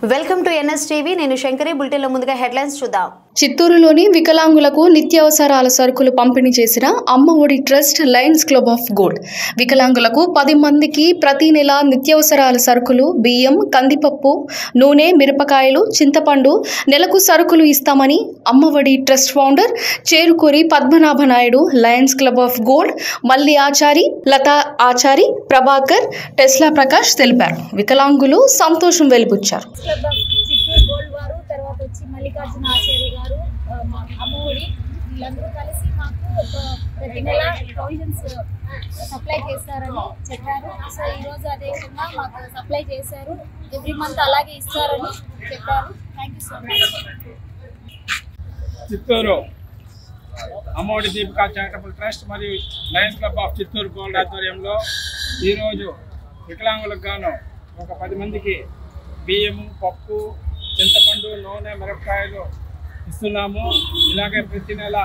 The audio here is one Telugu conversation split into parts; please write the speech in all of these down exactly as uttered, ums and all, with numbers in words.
Welcome to NS TV. నేను శంకరి. బులెటిన్లో ముందుగా హెడ్లైన్స్ చూద్దాం. చిత్తూరులోని వికలాంగులకు నిత్యావసరాల సరుకులు పంపిణీ చేసిన Amma Odi trust Lions Club of Gold. వికలాంగులకు పది మందికి ప్రతి నెల నిత్యావసరాల సరుకులు, బియ్యం, కందిపప్పు, నూనె, మిరపకాయలు, చింతపండు నెలకు సరుకులు ఇస్తామని Amma Odi trust founder Cherukuri Padmanabha Naidu, Lions Club of Gold Malli Achari, Latha Achari, Prabhakar, Tesla Prakash తెలిపారు. వికలాంగులు సంతోషం వెలిబుచ్చారు. తర్వాత వచ్చి మల్లికార్జున ఆచార్య గారు, అమ్మఒడి వీళ్ళందరూ కలిసి మాకు ప్రతి నెల ప్రొవిజన్స్ సప్లై చేస్తారని చెప్పారు. సో ఈరోజు అదేవిధంగా మాకు సప్లై చేశారు. ఎవ్రీ మంత్ అలాగే ఇస్తారని చెప్పారు. Thank you so much. Chittoor Ammaodi Deepika charitable trust మరియు Lions Club of Chittoor Gold ఆధ్వర్యంలో ఈరోజు వికలాంగులకు గాను ఒక పది మందికి బియ్యము, పప్పు, చింతపండు, నూనె, మిరపకాయలు ఇస్తున్నాము. ఇలాగే ప్రతి నెల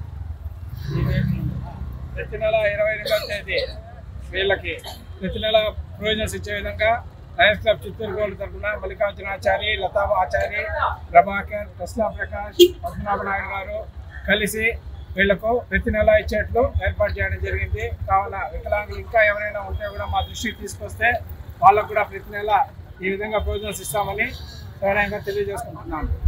ప్రతి నెల ఇరవై రెండవ తేదీ వీళ్ళకి ప్రతి నెల ప్రొవిజన్స్ ఇచ్చే విధంగా లయన్స్ క్లబ్ చిత్తూరు గోల్డ్ తరఫున మల్లికార్జున ఆచారి, లతా ఆచారి, ప్రభాకర్, టెస్లా ప్రకాష్, పద్మనాభ నాయుడు గారు కలిసి వీళ్లకు ప్రతి నెల ఇచ్చేట్లు ఏర్పాటు చేయడం జరిగింది. కావున వికలాంగులు ఇంకా ఎవరైనా ఉంటే కూడా మా దృష్టికి తీసుకొస్తే వాళ్ళకు కూడా ప్రతి నెల ఈ విధంగా ప్రొవిజన్స్ ఇస్తామని సవినయంగా తెలియజేసుకుంటున్నాను.